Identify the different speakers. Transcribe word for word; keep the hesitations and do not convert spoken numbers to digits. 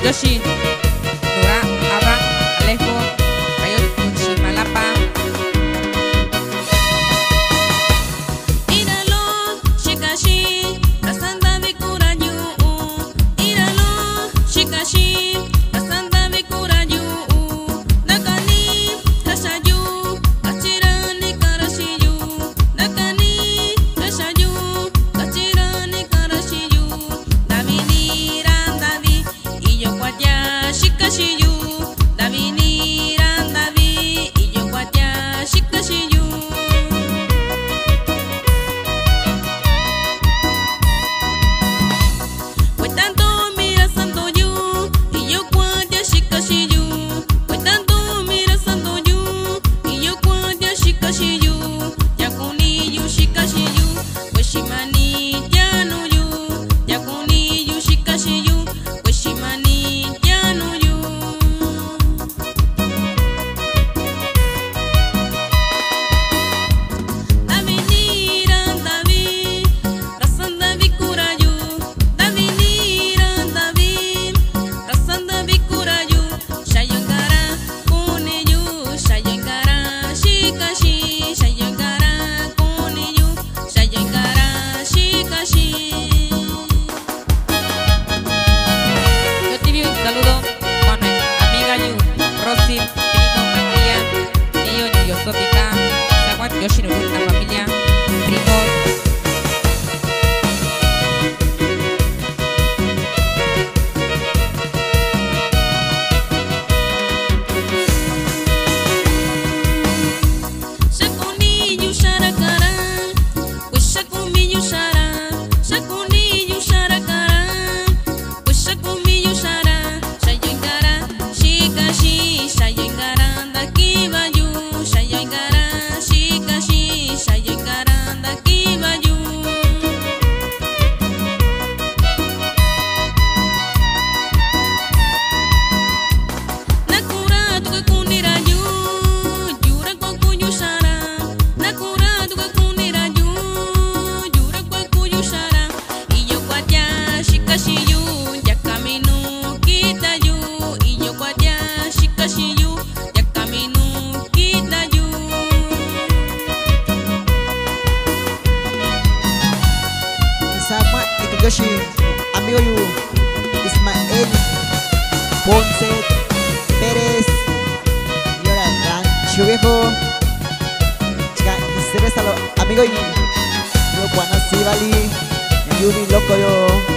Speaker 1: Yoshi, Nora, Abraham, Alejo, Ayo, Chimalapa.
Speaker 2: Iralo, Shikashi, Rasanda Vikurayu. Iralo, Shikashi, Rasanda Vikurayu. Nakani, Rashayu, Kachirani Karashiyu. Nakani, Rashayu, Kachirani Karashiyu. Davini Randavi, Iyo Kwatya Shikashiyu. Davini Randavi, Iyo Kwatya Shikashiyu. Pues tanto mira santo yo y yo cuatya shikashiyu. Pues tanto mira santo yo y yo cuatya shikashiyu. Yakuni yu shikashiyu, pues shimani ya no yu. Yakuni yu shikashiyu, pues shimani ya no yu. Davini Randavi, Rasanda Vikurayu. Davini Randavi, Rasanda Vikurayu. Shayangara Kuneyu, Shayangara Shikashi. Shayangara Kuneyu, Shayangara Shikashi.
Speaker 1: Yo te envío un saludo con mi amiga Yu, Rosy, Trino, María, Nio, Yosótica, Saguat, Yoshino, la familia, Primo.
Speaker 2: Shakuni yu sharakara, pues shakumi yu shara. Shakuni yu sharakara, pues shakumi yu shara. Shayangara shikashi, shayangara dakiba yu. Shayangara shikashi, shayangara dakiba yu. Nakura tuka kunira yu, yura kwa kuyu shara. Nakura tuka kunira yu, yura kwa kuyu shara. Iyo kwatya shikashiyu, yakaminu kita yu. Iyo kwatya shikashiyu, yakaminu kita yu.
Speaker 3: Sama itu Yoshi, amigo Yu, Ismael, Ponce, Pérez, y ahora Rancho Viejo, chica, y se ves a lo amigo y yo cuando así vali, Yubi loco yo.